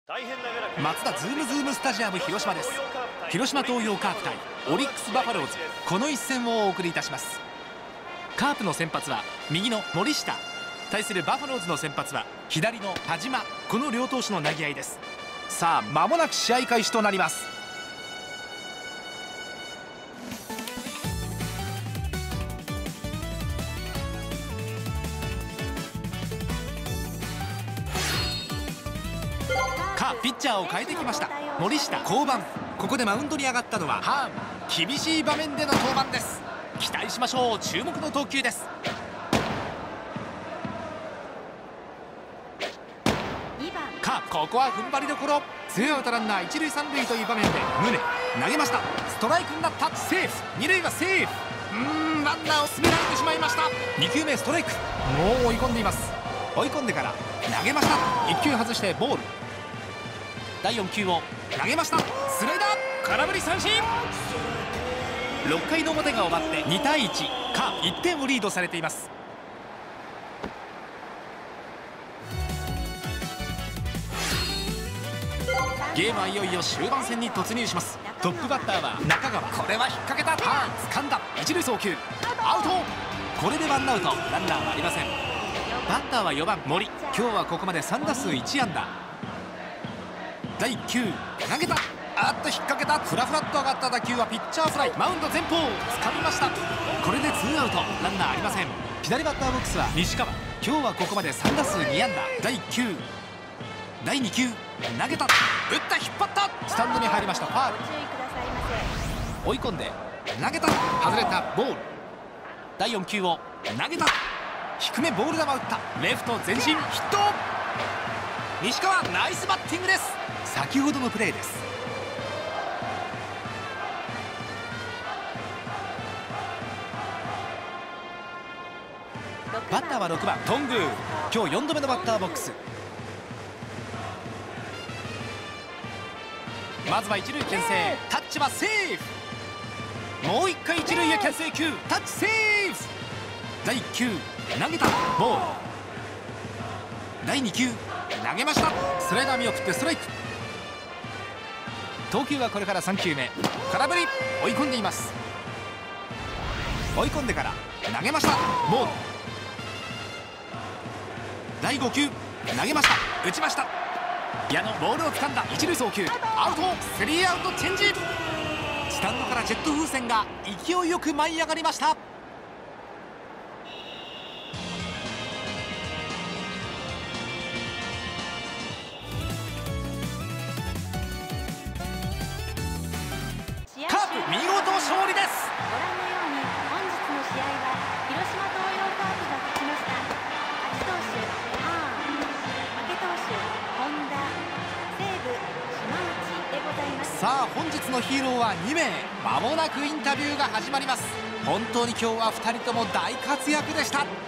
マツダズームズームスタジアム広島です。広島東洋カープ対オリックスバファローズ、この一戦をお送りいたします。カープの先発は右の森下、対するバファローズの先発は左の田島、この両投手の投げ合いです。さあ間もなく試合開始となります。ピッチャーを変えてきました。森下降板。ここでマウンドに上がったのはハーン。厳しい場面での登板です。期待しましょう。注目の投球です。カープ、ここは踏ん張りどころ。ツーアウトランナー一塁三塁という場面で宗投げました。ストライクになった。セーフ。二塁はセーフ。ランナーを進められてしまいました。2球目ストライク。もう追い込んでいます。追い込んでから投げました。1球外してボール。第4球を投げました。スライダー、空振り三振。6回の表が終わって2対1、カープ1点をリードされています。ゲームはいよいよ終盤戦に突入します。トップバッターは中川。これは引っ掛けた。ターン掴んだ。一塁送球アウト。これでワンアウト、ランナーはありません。バッターは4番森。今日はここまで3打数1安打。第1球投げた。引っ掛けた。ふらふらっと上がった打球はピッチャーフライ。マウンド前方掴みました。これでツーアウト、ランナーありません。左バッターボックスは西川。今日はここまで3打数2安打。第1球第2球投げた。打った。引っ張った。スタンドに入りました。ファウル。追い込んで投げた。外れた。ボール。第4球を投げた。低めボール球打った。レフト前進、ヒット。西川ナイスバッティングです。先ほどのプレーです。バッターは6番頓宮。今日4度目のバッターボックス。まずは一塁牽制。タッチはセーフ。もう1回一塁へ牽制球。タッチセーフ。第1球投げた。ボール。第2球投げました。スライダー見送ってストライク。投球はこれから3球目。空振り。追い込んでいます。追い込んでから投げました。ボール。第5球投げました。打ちました。矢野ボールを掴んだ。一塁送球アウト。スリーアウトチェンジ。スタンドからジェット風船が勢いよく舞い上がりました。カープ見事勝利です。 ご覧のように本日の試合は広島東洋カープが勝ちました。勝ち投手ハーン、負け投手本田、西武島内でございます。 さあ本日のヒーローは2名。間もなくインタビューが始まります。本当に今日は2人とも大活躍でした。